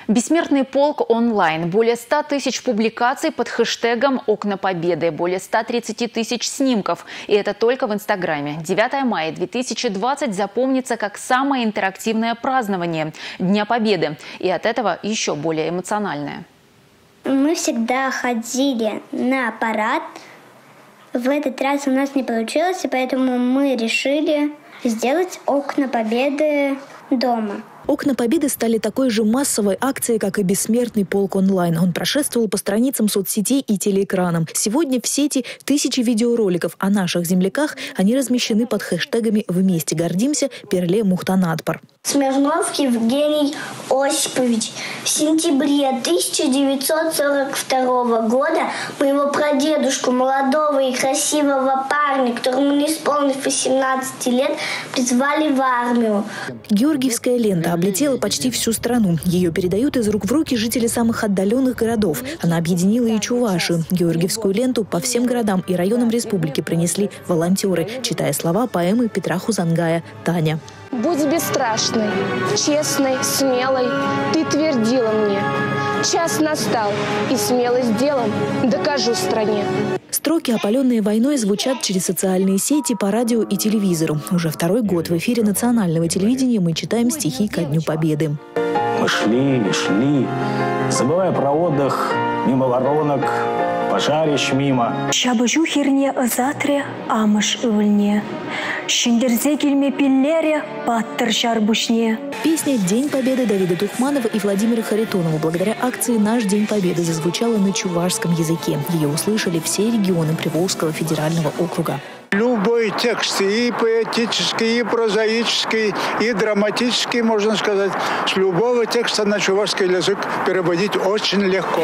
Бессмертный полк онлайн. Более 100 тысяч публикаций под хэштегом «Окна Победы». Более 130 тысяч снимков. И это только в Инстаграме. 9 мая 2020 запомнится как самое интерактивное празднование Дня Победы. И от этого еще более эмоциональное. Мы всегда ходили на парад. В этот раз у нас не получилось, и поэтому мы решили сделать «Окна Победы» дома. «Окна Победы» стали такой же массовой акцией, как и «Бессмертный полк онлайн». Он прошествовал по страницам соцсетей и телеэкранам. Сегодня в сети тысячи видеороликов о наших земляках. Они размещены под хэштегами «Вместе гордимся», «Перле Мухтанатпар». Смирнов Евгений Осипович. В сентябре 1942 года моего прадедушку, молодого и красивого парня, которому не исполнилось 18 лет, призвали в армию. Георгиевская лента облетела почти всю страну. Ее передают из рук в руки жители самых отдаленных городов. Она объединила и Чувашию. Георгиевскую ленту по всем городам и районам республики принесли волонтеры, читая слова поэмы Петра Хузангая «Таня». Будь бесстрашной, честной, смелой, ты твердила мне. Час настал, и смелость делом докажу стране. Строки, опаленные войной, звучат через социальные сети, по радио и телевизору. Уже второй год в эфире национального телевидения мы читаем стихи ко Дню Победы. Мы шли и шли, забывая про отдых, мимо воронок, пожарищ мимо. Шабыжу херне азатре, амыш өвілне. Шендерзе кельме пиллере, паттыр шарбушне. Песня «День Победы» Давида Тухманова и Владимира Харитонова благодаря акции «Наш День Победы» зазвучала на чувашском языке. Ее услышали все регионы Приволжского федерального округа. Любой текст, и поэтический, и прозаический, и драматический, можно сказать, с любого текста на чувашский язык переводить очень легко.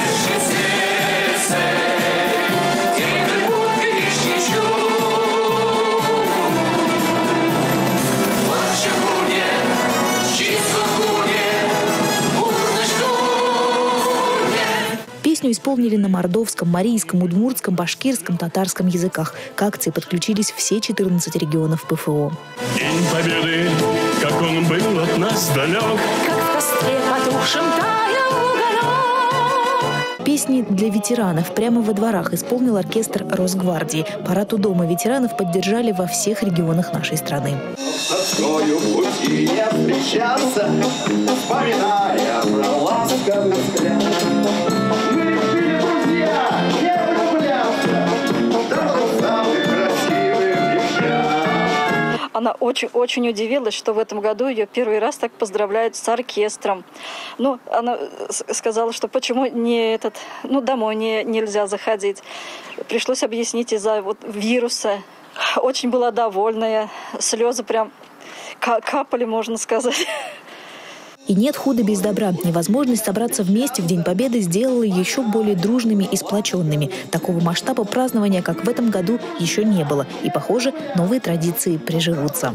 Песню исполнили на мордовском, марийском, удмуртском, башкирском, татарском языках. К акции подключились все 14 регионов ПФО. День Победы, как он был от нас далек, Как в костре потухшем таял уголек. Песни для ветеранов прямо во дворах исполнил оркестр Росгвардии. Парад у Дома ветеранов поддержали во всех регионах нашей страны. Открою пути не встречаться, вспоминая про ласковый взгляд. Мы были друзья, не влюблялся, давал самых красивых девчат. Она очень удивилась, что в этом году ее первый раз так поздравляют с оркестром. Ну, она сказала, что почему домой нельзя заходить. Пришлось объяснить из-за вируса. Очень была довольная, слезы прям капали, можно сказать. И нет худа без добра. Невозможность собраться вместе в День Победы сделала еще более дружными и сплоченными. Такого масштаба празднования, как в этом году, еще не было. И, похоже, новые традиции приживутся.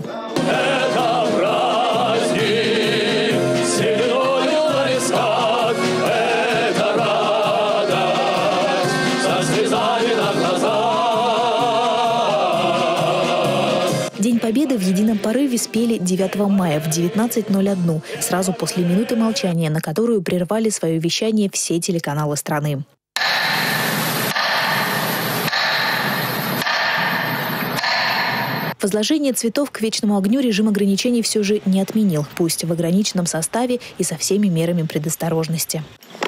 День Победы в едином порыве спели 9 мая в 19:01, сразу после минуты молчания, на которую прервали свое вещание все телеканалы страны. Возложение цветов к вечному огню режим ограничений все же не отменил, пусть в ограниченном составе и со всеми мерами предосторожности.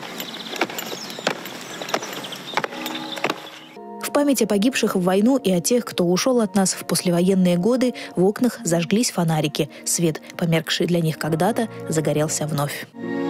В память о погибших в войну и о тех, кто ушел от нас в послевоенные годы, в окнах зажглись фонарики. Свет, померкший для них когда-то, загорелся вновь.